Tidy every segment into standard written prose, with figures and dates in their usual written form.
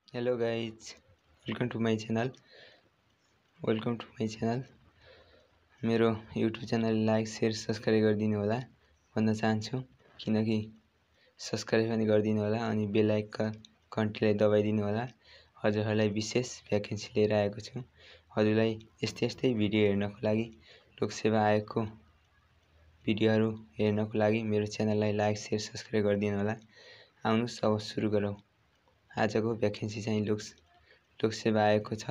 Hello guys, welcome to my channel. Welcome to my channel. मेरो YouTube channel like share subscribe गरिदिनु होला भन्न चाहन्छु किनकि सब्स्क्राइब पनि गरिदिनु होला अनि बेल आइकन घण्टीलाई दबाइदिनु होला। हजुरहरूलाई विशेष भ्याकेन्सी लिएर आएको छु। हजुरलाई यस्तै भिडियो हेर्नको लागि लोकसेवा आयोगको भिडियोहरू हेर्नको लागि मेरो च्यानललाई लाइक शेयर सब्स्क्राइब गरिदिनु होला। आउनुस् अब सुरु गरौँ। आजको भ्याकेन्सी चाहिँ लोकसेवा आयोगको छ।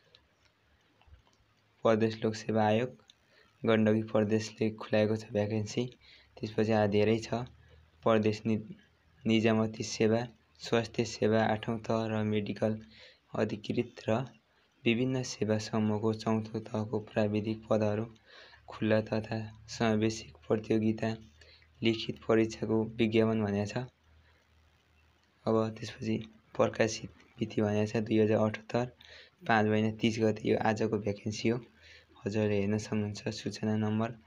प्रदेश लोकसेवा आयोग गण्डकी प्रदेशले खुलाएको छ भ्याकेन्सी। त्यसपछि धेरै छ। प्रदेश निजामती सेवा, स्वास्थ्य सेवा 8औं तह र मेडिकल अधिकृत र विभिन्न सेवा समूहको 4औं तहको प्राविधिक पदहरू खुल्ला तथा समावेशिक प्रतियोगिता लिखित परीक्षाको विज्ञापन भनेको छ। अब त्यसपछि प्रकाशित मिति भनेको छ 2078 5 महिना 30 गते। यो आजको भ्याकेन्सी हो। हजुरले हेर्न सक्नुहुन्छ। सूचना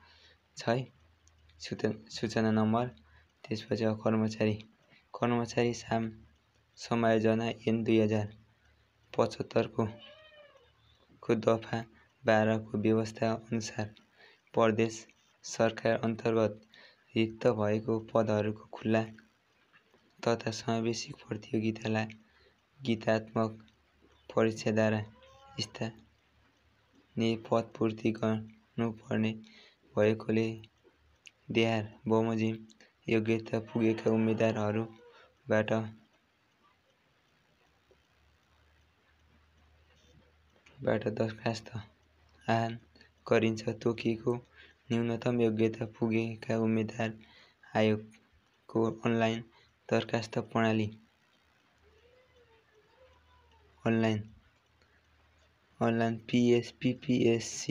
नम्बर त्यसपछि कर्मचारी समायोजना ऐन 2075 को दफा 12 को व्यवस्था अनुसार प्रदेश सरकार अन्तर्गत रिक्त भएको पदहरूको खुल्ला तथा समावेशिक प्रतियोगितात्मक परीक्षाद्वारा स्थानीय पद पूर्ति गर्नुपर्ने भएकोले देहार बमोजिम योग्यता पुगेका उम्मेदवारहरूबाट दरखास्त आह्वान गरिन्छ। तोकिएको न्यूनतम योग्यता पुगेका उम्मेदवार आयोगको अनलाइन दरखास्त प्रणाली अनलाइन PPSC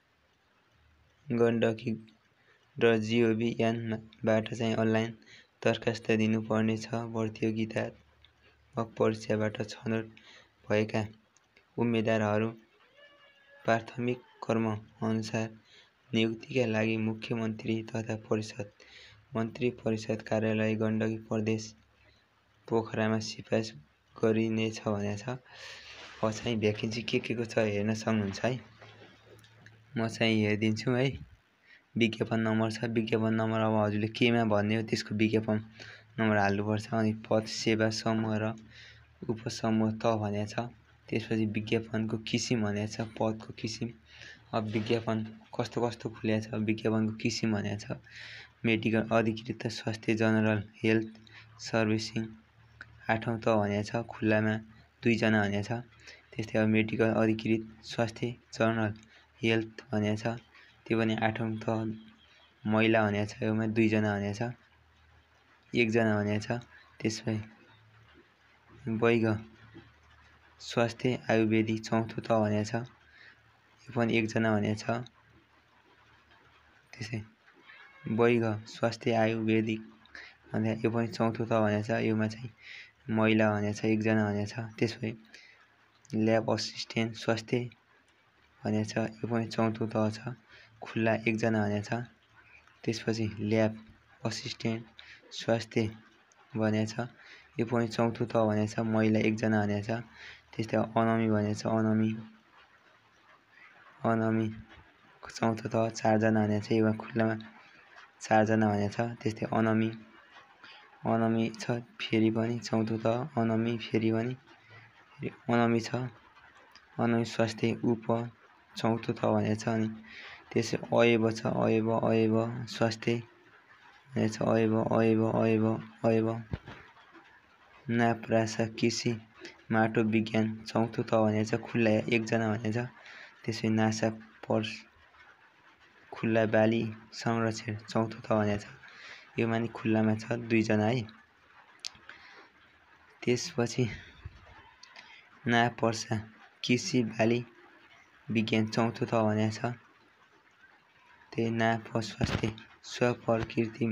गण्डकी.gov.in बाट चाहिँ अनलाइन दरखास्त दिनुपर्ने छ। प्रतियोगितात्मक परीक्षाबाट छनौट भएका उम्मेदवारहरू प्राथमिक क्रम अनुसार नियुक्तिका लागि मुख्यमन्त्री तथा मन्त्री परिषद कार्यालय गण्डकी प्रदेश पोखरामा सिफारिस गरिनेछ भनेको छ। अब चाहिँ भ्याकेन्सी के को छ हेर्न सक्नुहुन्छ है। म चाहिँ हेरिदिन्छु है। विज्ञापन नम्बर छ। विज्ञापन नम्बर अब हजुरले केमा भन्ने हो त्यसको विज्ञापन नम्बर हाल्नुपर्छ। अनि पद सेवा समूह र उपसमूह तह भनेको छ। त्यसपछि विज्ञापनको किसिम भनेको छ। पदको किसिम। अब विज्ञापन कस्तो खुलेको छ। विज्ञापनको किसिम भनेको छ मेडिकल अधिकृत स्वास्थ्य जनरल हेल्थ सर्भिसिङ 8औं तह भनेको छ। खुल्लामा 2 जना भनेको छ। त्यस्तै अब मेडिकल अधिकृत स्वास्थ्य जनरल हेल्थ भनेको छ। त्यो पनि 8औं तह महिला भनेको छ। योमा 2 जना भनेको छ। 1 जना भनेको छ। त्यसपछि वैध स्वास्थ्य आयुर्वेदिक 4औं तह भनेको छ। यो पनि 1 जना भनेको छ। त्यसै वैध स्वास्थ्य आयुर्वेदिक भन्दा यो पनि 4औं तह भनेको छ। योमा चाहिँ महिला भनेको छ। 1 जना भनेको छ। त्यसपछि ल्याब असिस्टेन्ट स्वास्थ्य भनेको छ। यो पनि 4औं तह छ। खुल्ला 1 जना भनेको छ। त्यसपछि ल्याब असिस्टेन्ट स्वास्थ्य भनेको छ। यो पनि 4औं तह भनेको छ। महिला 1 जना भनेको छ। त्यस्तै अनमी भनेको छ। अनमी 4औं तह 4 जना भनेको छ। योमा खुल्लामा 4 जना भनेको छ। त्यस्तै अनमी छ फेरि पनि 4औं तह। अनमी फेरि पनि अनमी छ। अनमी स्वास्थ्य उप 4औं तह भनेको छ। अनि त्यसै अयब छ। अयब स्वास्थ्य भनेको छ। अयब नापरासा कृषि माटो विज्ञान 4औं तह भनेको छ। खुल्ला 1 जना भनेको छ। त्यसै नासा खुल्ला बाली संरक्षण 4औं तह भनेको छ। यो मानि खुल्लामा छ 2 जना है। त्यसपछि नापर्सा कृषि बाली विज्ञान 4औं तह भनेको छ। त्यही नाप स्वास्थ्य स्वप्रकृति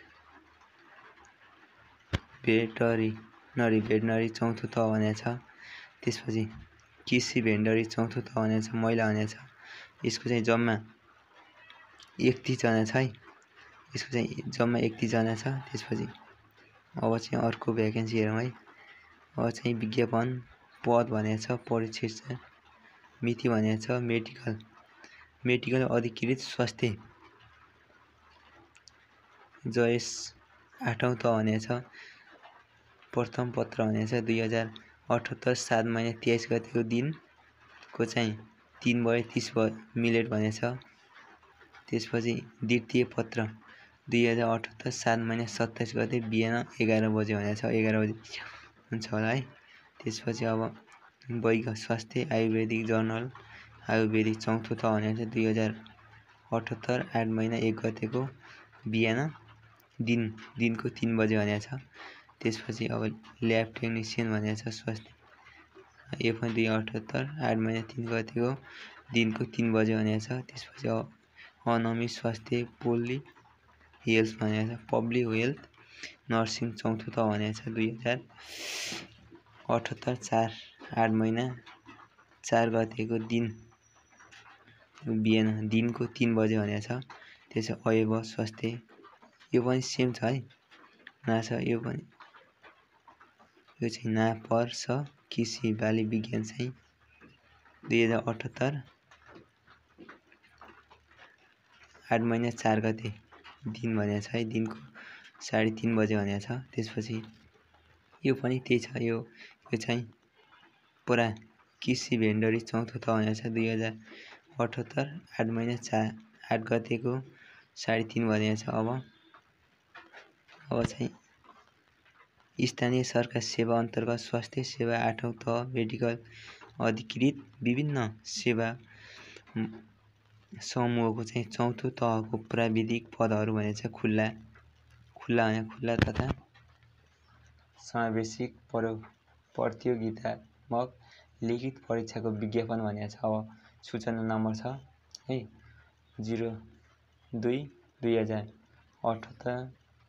भेटनरी 4औं तह भनेको छ। त्यसपछि कृषि भेन्डरी 4औं तह भनेको छ। महिला भनेको छ। यसको चाहिँ जम्मा 31 जना छ है। यसको चाहिँ जम्मा 31 जना छ। त्यसपछि अब चाहिँ अर्को भ्याकेन्सी हेरौँ है। अब चाहिँ विज्ञापन पद भनेको छ परिशिष्ट, मिति भनेको छ मेडिकल अधिकृत स्वास्थ्य, जयस 8औं त भनेको छ प्रथम पत्र भनेको छ 2078 7 महिना 23 गतेको दिनको चाहिँ 3:30 मिनेट भनेको छ। त्यसपछि द्वितीय पत्र 2078 7 महिना 27 गते बिहान 11 बजे भनेको छ। 11 बजे हुन्छ होला है। त्यसपछि अब वैज्ञ स्वास्थ्य आयुर्वेदिक जर्नल आयुर्वेदिक चौथो त भनेको छ 2078 8 महिना 1 गतेको बिहान दिनको 3 बजे भनेको छ। त्यसपछि अब ल्याब टेक्निसियन भनेको छ स्वास्थ्य यो पनि 2078 8 महिना 3 गतेको दिनको 3 बजे भनेको छ। त्यसपछि अब अनमी स्वास्थ्य पोली हेल्थ भनेको छ पब्लिक हेल्थ नर्सिङ चौथो त भनेको छ 2078 4 8 महिना 4 गतेको बिहान दिनको 3 बजे भनेको छ। त्यसपछि अयव स्वास्थ्य यो पनि सेम छ है नाछ यो पनि यो चाहिँ नापर्छ कृषि बाली विज्ञान चाहिँ 2078 8 महिना 4 गते दिन भनेको छ है दिनको 3:30 बजे भनेको छ। त्यसपछि यो पनि त्यही छ यो चाहिँ पुरा कृषि भेन्डरी चौथो त भनेको छ 2078 8 महिना 8 गतेको 3:30 भनेको छ। अब चाहिँ स्थानीय सरकार सेवा अन्तर्गत स्वास्थ्य सेवा 8औं तह मेडिकल अधिकृत विभिन्न सेवा समूहको चाहिँ चौथो तहको प्राविधिक पदहरू भनेको छ खुल्ला तथा समावेशिक प्रतियोगितात्मक लिखित परीक्षाको विज्ञापन भनेको छ। अब सूचना नम्बर छ है 02/2078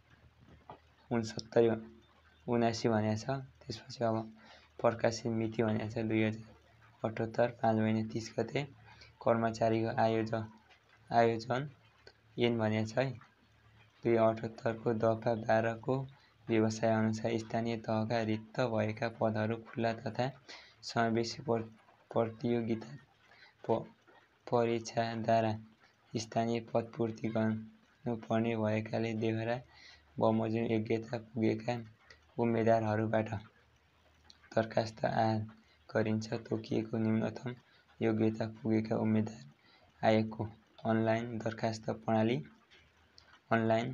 69 भनेको छ। त्यसपछि अब प्रकाशित मिति भनेको छ 2078 5 महिना 30 गते कर्मचारीको आयोजन एन भनेको छ है 2078 को दफा 12 को व्यवसाय अनुसार स्थानीय तहका रिक्त भएका पदहरू खुल्ला तथा समावेशी प्रतियोगिता परीक्षाद्वारा स्थानीय पदपूर्ति गर्नुपर्ने भएकाले देवरा बमोजिम योग्यता पुगेका उम्मेदवारहरूबाट दरखास्त गरिन्छ। तोकिएको न्यूनतम योग्यता पुगेका उम्मेदवार आयोगको अनलाइन दरखास्त प्रणाली अनलाइन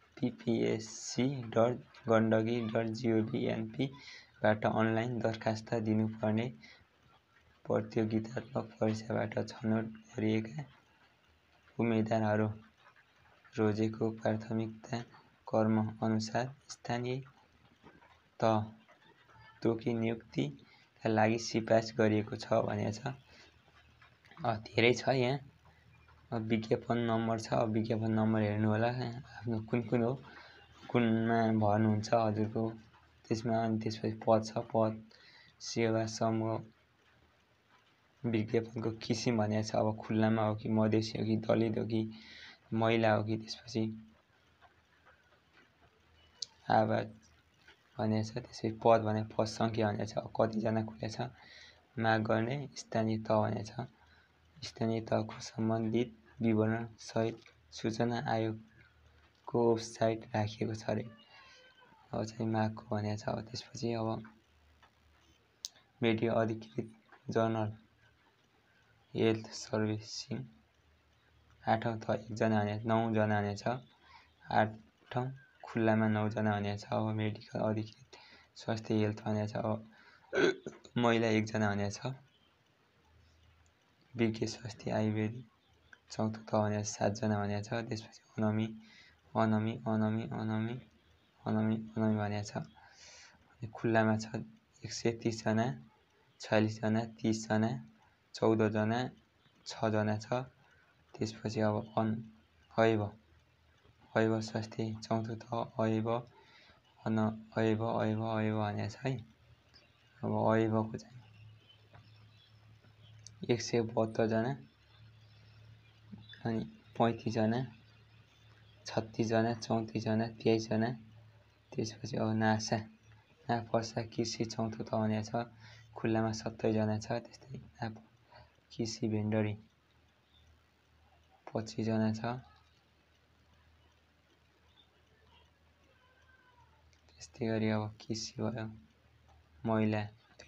ppsc.gandagi.gov.np बाट अनलाइन दरखास्त दिनुपर्ने प्रतियोगितात्मक परीक्षाबाट छनौट गरिएका उम्मेदवारहरू रोजेको प्राथमिकता क्रम अनुसार स्थानीय तह तोकी नियुक्तिका लागि सिफारिस गरिएको छ भनेको छ। धेरै छ यहाँ विज्ञापन नम्बर छ। विज्ञापन नम्बर हेर्नु होला आफ्नो कुन हो कुनमा भर्नुहुन्छ हजुरको त्यसमा। अनि त्यसपछि पद छ पद सेवा समूह विज्ञापनको किसिम भनेको छ। अब खुल्लामा हो कि मधेसी हो कि दलित हो कि महिला हो कि त्यसपछि आवाज भनेको छ। त्यसपछि पद भने पद सङ्ख्या भनेको छ कतिजना खुलेको छ माग गर्ने स्थानीय तह भनेको छ। स्थानीय तहको सम्बन्धित विवरण सहित सूचना आयोगको वेबसाइट राखिएको छ अरे अब चाहिँ मागको भनेको छ। अब त्यसपछि अब मेडिकल अधिकृत जर्नल हेल्थ सर्भिसिङ 8औं तह 1 जना भने 9 जना भने छ। 8औं खुल्लामा 9 जना भने छ। अब मेडिकल अधिकृत स्वास्थ्य हेल्थ भने छ। अब महिला 1 जना भने छ। विज्ञ स्वास्थ्य आयुर्वेदिक चौथो तह भने 7 जना भने छ। त्यसपछि अनमी भने छ। खुल्लामा छ 130 जना 46 जना 30 जना 14 जना 6 जना छ। त्यसपछि अब अयव स्वास्थ्य चौथो तह अयव भने छ है। अब अयवको चाहिँ 172 जना अनि 35 जना 36 जना 34 जना 23 जना। त्यसपछि अब नापर्सा कृषि चौथो तह भनेको छ खुल्लामा 70 जना छ। त्यस्तै नाप कृषि भेन्डरी 25 जना छ। त्यस्तै गरी अब कृषि भयो महिला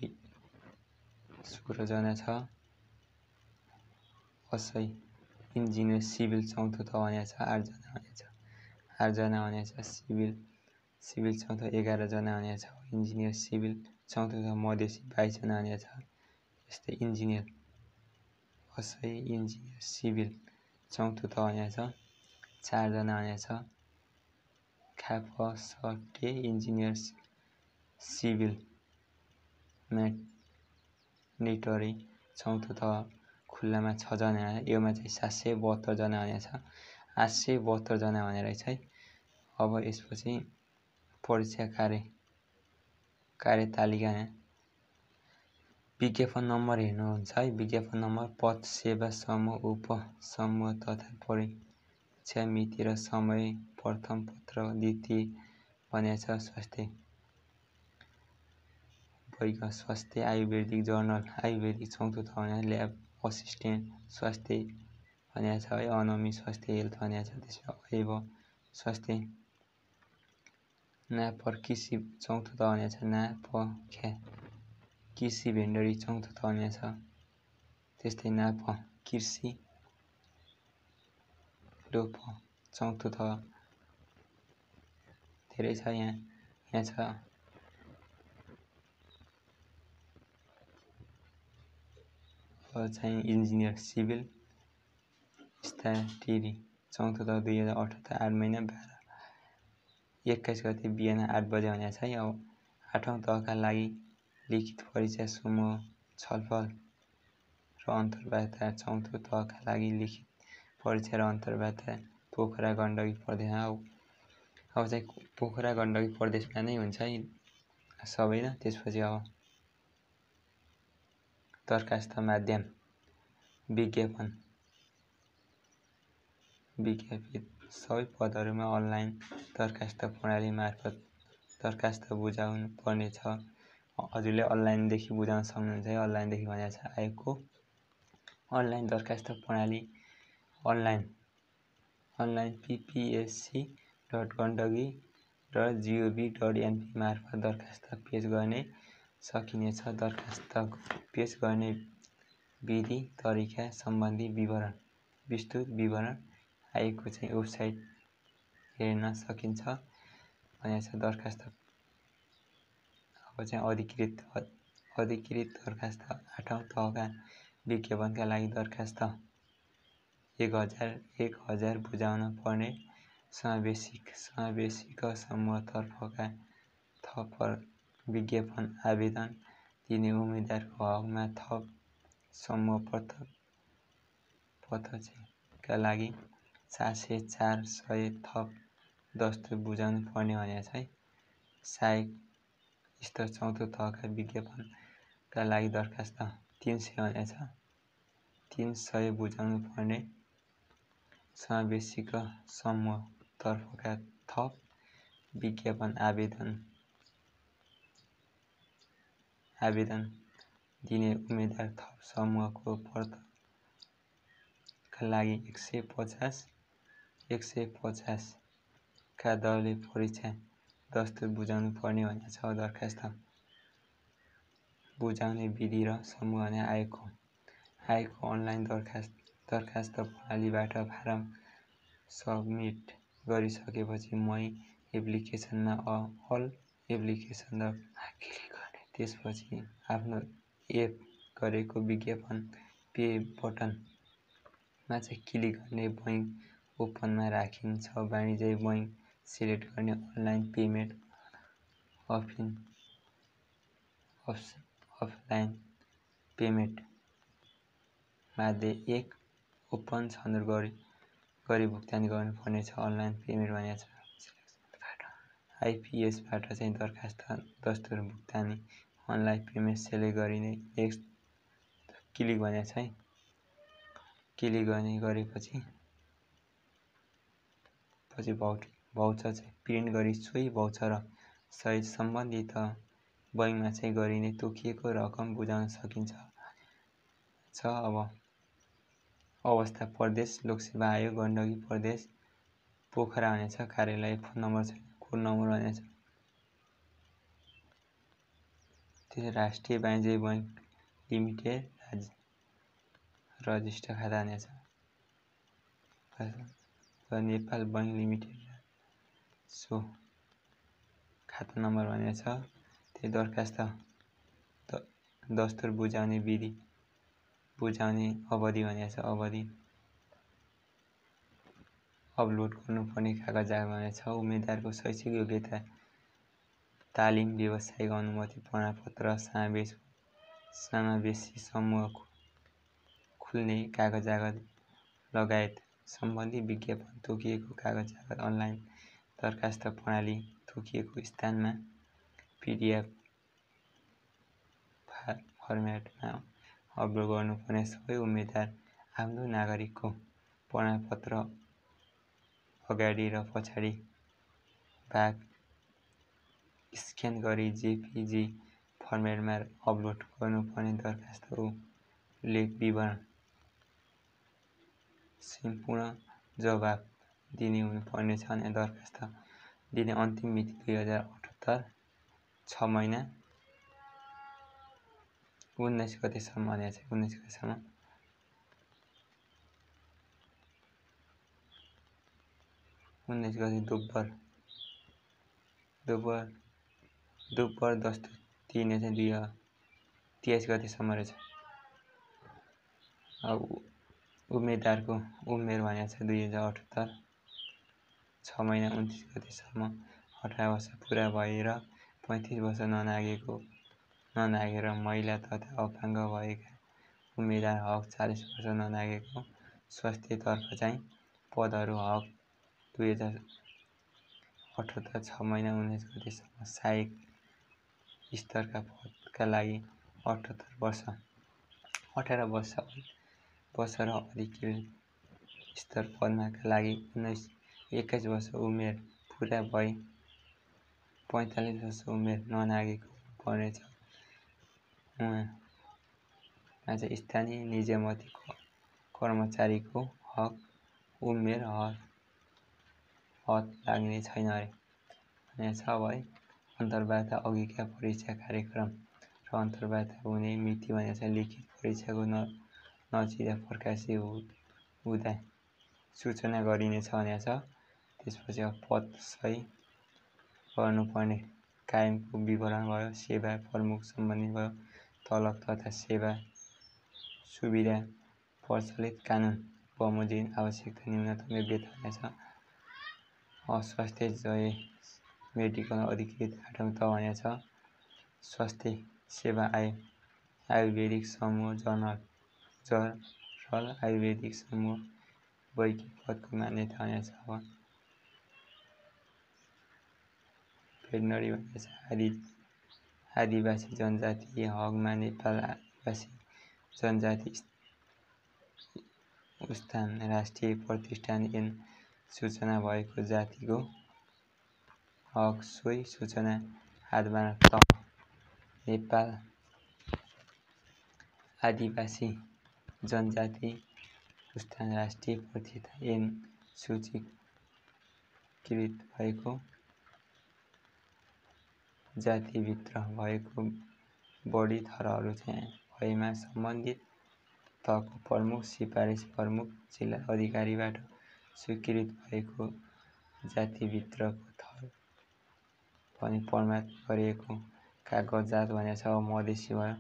16 जना छ। असै इन्जिनियर सिभिल चौथो त भनेको छ 8 जना भनेको छ। 8 जना भनेको छ। सिभिल चौथो 11 जना भनेको छ। इन्जिनियर सिभिल चौथो त मधेसी 22 जना भनेको छ। त्यस्तै इन्जिनियर असै इन्जिनियर सिभिल चौथो त भनेको छ 4 जना भनेको छ। खापसटे इन्जिनियर सिभिल म्यान्डेटरी चौथो त खुल्लामा 6 जना। योमा चाहिँ 772 जना भनेको छ। 872 जना भनेर है। अब यसपछि परीक्षा कार्यतालिका विज्ञापन नम्बर हेर्नुहुन्छ है। विज्ञापन नम्बर पद सेवा समूह उपसमूह तथा परीक्षा मिति र समय प्रथम पत्र द्वितीय भनेको छ। स्वास्थ्य वैज्ञ स्वास्थ्य आयुर्वेदिक जर्नल आयुर्वेदिक चौथो त भने ल्याब असिस्टेन्ट स्वास्थ्य भनेको छ है। अनमी स्वास्थ्य हेल्थ भनेको छ। त्यसपछि अयव स्वास्थ्य नाप कृषि चौथो त भनेको छ। नापख्या कृषि भेन्डरी चौथो त भनेको छ। त्यस्तै नाप कृषि लोप चौथो त धेरै छ। यहाँ छ चाहिँ इन्जिनियर सिभिल स्ट्याटिरी चौथो त 2078 8 महिना 21 गते बिहान 8 बजे भनेको छ। अब 8औं तहका लागि लिखित परीक्षा समूह छलफल र अन्तर्वार्ता चौथो तहका लागि लिखित परीक्षा र अन्तर्वार्ता पोखरा गण्डकी प्रदेशमा। अब चाहिँ पोखरा गण्डकी प्रदेशमा नै हुन्छ सबै न। त्यसपछि अब दरखास्त माध्यम विज्ञापित सबै पदहरूमा अनलाइन दरखास्त प्रणाली मार्फत दरखास्त बुझाउनु पर्ने छ। हजुरले अनलाइनदेखि बुझाउन सक्नुहुन्छ है। अनलाइनदेखि भनेको छ आयोगको अनलाइन दरखास्त प्रणाली अनलाइन ppsc.gandaki.gov.np मार्फत दरखास्त पेश गर्न सकिनेछ। दरखास्त पेश गर्ने विधि तरिका सम्बन्धी विस्तृत विवरण आयोगको चाहिँ वेबसाइट हेर्न सकिन्छ भनेको छ। दरखास्त अब चाहिँ अधिकृत दरखास्त 8औं तहका विज्ञापनका लागि दरखास्त 1000 बुझाउन पर्ने समावेशिक समूहतर्फका थप विज्ञापन आवेदन दिने उम्मेदवारको हकमा थप समूह पत्रका लागि 400 थप दस्तुर बुझाउनु पर्ने भनेको छ है। सहायक स्तर चौथो तहका विज्ञापनका लागि दरखास्त 300 भनेको छ। 300 बुझाउनु पर्ने समावेशिक समूहतर्फका थप विज्ञापन आवेदन दिने उम्मेदवार थप समूहको पत्रका लागि 150 का दरले परीक्षा दस्तुर बुझाउनु पर्ने भनेको छ। दरखास्त बुझाउने विधि र समूह आयोगको अनलाइन दरखास्त प्रणालीबाट फारम सबमिट गरिसकेपछि माइ एप्लिकेसनमा अल एप्लिकेसन क्लिक गर्ने। त्यसपछि आफ्नो एप गरेको विज्ञापन पे बटनमा चाहिँ क्लिक गर्ने। बैंक ओपनमा राखिन्छ। वाणिज्य बैंक सिलेक्ट गर्ने। अनलाइन पेमेन्ट अफलाइन पेमेन्ट मध्ये एक ओपन छनौट गरी भुक्तानी गर्नुपर्ने छ। अनलाइन पेमेन्ट भनेको छ आइपिएसबाट चाहिँ दरखास्त दस्तुर भुक्तानी अनलाइन पेमेन्ट सेलेक्ट गरिने। नेक्स्ट क्लिक भनेको छ है। क्लिक गरेपछि पछि भाउचर चाहिँ प्रिन्ट गरी सोही भाउचर सहित सम्बन्धित बैङ्कमा चाहिँ गरिने तोकिएको रकम बुझाउन सकिन्छ। अब अवस्था प्रदेश लोकसेवा आयोग गण्डकी प्रदेश पोखरा हुनेछ। कार्यालय फोन नम्बर छैन, कोड नम्बर हुनेछ। त्यसै राष्ट्रिय वाणिज्य बैङ्क लिमिटेड रजिस्टर खाता हुनेछ। नेपाल बैङ्क लिमिटेड सो खाता नम्बर भनेको छ। त्यही दरखास्त दस्तुर बुझाउने विधि बुझाउने अवधि भनेको छ। अवधि अपलोड गर्नुपर्ने कागजात भनेको छ। उम्मेदवारको शैक्षिक योग्यता, तालिम, व्यावसायिक अनुमति प्रमाणपत्र, समावेशी समूह खुल्ने कागजात लगायत सम्बन्धित विज्ञापन तोकिएको कागजात अनलाइन दरखास्त प्रणाली तोकिएको स्थानमा PDF फर्मेटमा अपलोड गर्नुपर्ने। सबै उम्मेदवार आफ्नो नागरिकको प्रमाणपत्र अगाडि र पछाडि भाग स्क्यान गरी JPG फर्मेटमा अपलोड गर्नुपर्ने। दरखास्त उल्लेख विवरण सम्पूर्ण जवाब दिने हुनुपर्नेछ। अनि दरखास्त दिने अन्तिम मिति 2078 6 महिना 19 गतेसम्म भनेको छ। 19 गतेसम्म 19 गते दोब्बर दस्तुर दिने चाहिँ 23 गतेसम्म रहेछ। अब उम्मेदवारको उमेर भनेको छ 2078 6 महिना 29 गतेसम्म 18 वर्ष पुरा भएर 35 वर्ष ननागेर महिला तथा अपाङ्ग भएका उम्मेदवार हक 40 वर्ष ननागेको। स्वास्थ्यतर्फ चाहिँ पदहरू हक 2078 6 महिना 19 गतेसम्म सहायक स्तरका पदका लागि 18 वर्ष र अधिकृत स्तर पदका लागि 21 वर्ष उमेर पुरा भई 45 वर्ष उमेर ननागेको हुनुपर्नेछ। उहाँ स्थानीय निजामती कर्मचारीको हक उमेर हद लाग्ने छैन अरे भनेको छ। अब है अन्तर्वार्ता अघिका परीक्षा कार्यक्रम र अन्तर्वार्ता हुने मिति भनेको छ। लिखित परीक्षाको नतिजा प्रकाशित हुँदा सूचना गरिनेछ भनेको छ। त्यसपछि अब पद सही गर्नुपर्ने कायमको विवरण भयो, सेवा प्रमुख सम्बन्धी भयो, तलब तथा सेवा सुविधा, प्रचलित कानुन, बमोजिम आवश्यकता, न्यूनतम वेतन भनेको छ। स्वास्थ्य जय मेडिकल अधिकृत आठौँ भनेको छ। स्वास्थ्य सेवा आयुर्वेदिक समूह जनरल आयुर्वेदिक समूह वैज्ञिक पदको मान्यता भनेको छ। अब भेटनरी भनेको छ। आदिवासी जनजाति हकमा नेपाल आदिवासी जनजाति उत्थान राष्ट्रिय प्रतिष्ठान ऐन सूचना भएको जातिको हक सोही सूचना आधारमा तह नेपाल आदिवासी जनजाति उत्थान राष्ट्रिय प्रतिष्ठान ऐन सूचीकृत भएको जातिभित्र भएको बढी थरहरू चाहिँ भएमा सम्बन्धित तहको प्रमुख, सिफारिस प्रमुख, जिल्ला अधिकारीबाट स्वीकृत भएको जातिभित्रको थर पनि प्रमाण गरिएको कागजात भनेको छ। मधेसी भयो,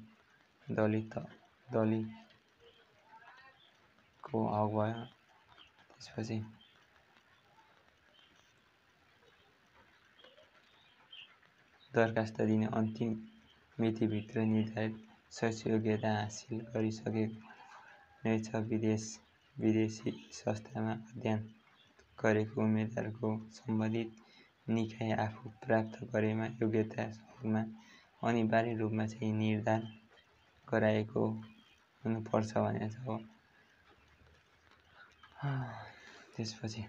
दलितको हक भयो। त्यसपछि दरखास्त दिने अन्तिम मितिभित्र निर्धारित शैक्षिक योग्यता हासिल गरिसकेको हुनुपर्नेछ। विदेशी संस्थामा अध्ययन गरेको उम्मेदवारको सम्बन्धित निकाय आफू प्राप्त गरेमा योग्यता हकमा अनिवार्य रूपमा चाहिँ निर्धारण गराएको हुनुपर्छ भनेको छ। त्यसपछि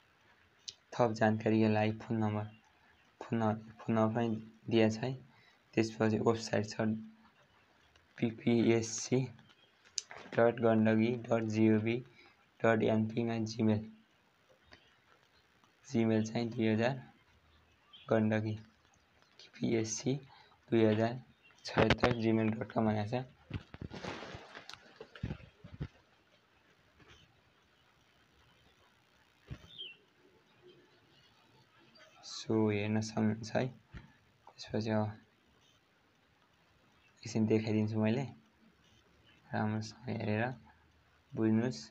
थप जानकारीका लागि फोन नम्बर पनि दिएको छ है। त्यसपछि वेबसाइट छ ppsc.gandagi.gov.np मा जिमेल चाहिँ 2000 गण्डकी ppsc2076 भनेको छ। सो हेर्न सक्नुहुन्छ है। त्यसपछि एकछिन देखाइदिन्छु मैले, राम्रोसँग हेरेर बुझ्नुहोस्।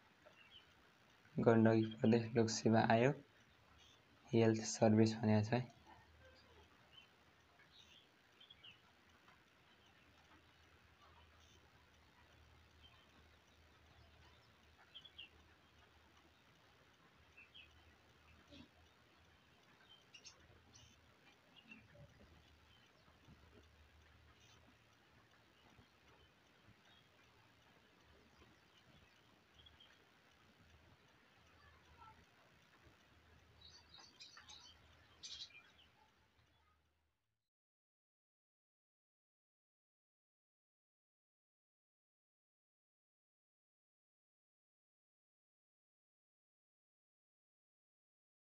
गण्डकी प्रदेश लोक सेवा आयोग हेल्थ सर्भिस भनेको छ है।